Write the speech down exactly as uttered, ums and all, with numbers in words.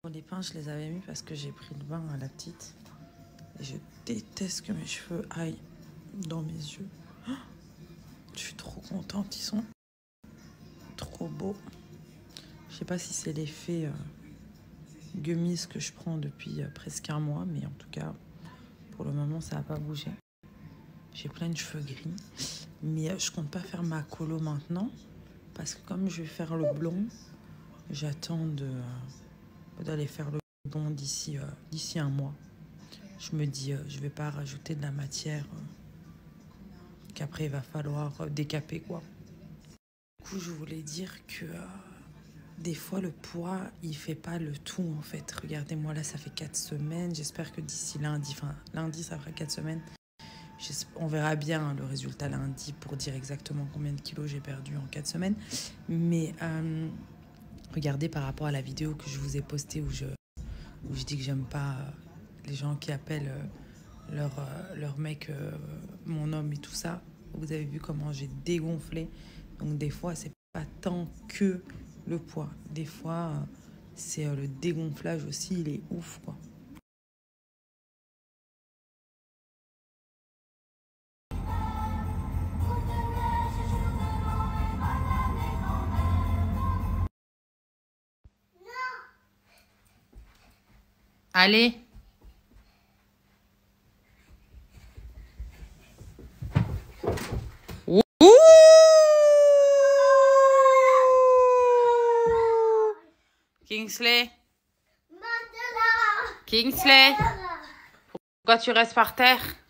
Les pinces, je les avais mis parce que j'ai pris le bain à la petite. Et je déteste que mes cheveux aillent dans mes yeux. Oh, je suis trop contente, ils sont trop beaux. Je sais pas si c'est l'effet euh, gummies que je prends depuis euh, presque un mois, mais en tout cas, pour le moment, ça n'a pas bougé. J'ai plein de cheveux gris, mais euh, je compte pas faire ma colo maintenant parce que comme je vais faire le blond, j'attends de euh, d'aller faire le blond d'ici euh, d'ici un mois. Je me dis, euh, je vais pas rajouter de la matière euh, qu'après il va falloir euh, décaper quoi. Du coup, je voulais dire que euh, des fois le poids il fait pas le tout en fait. Regardez-moi là, ça fait quatre semaines. J'espère que d'ici lundi, enfin lundi ça fera quatre semaines. On verra bien hein, le résultat lundi pour dire exactement combien de kilos j'ai perdu en quatre semaines. Mais euh, regardez par rapport à la vidéo que je vous ai postée où je, où je dis que j'aime pas euh, les gens qui appellent euh, leur, euh, leur mec euh, mon homme et tout ça. Vous avez vu comment j'ai dégonflé. Donc des fois, c'est pas tant que le poids. Des fois, euh, c'est euh, le dégonflage aussi, il est ouf quoi. Allez. Ouh. Kingsley. Kingsley. Pourquoi tu restes par terre?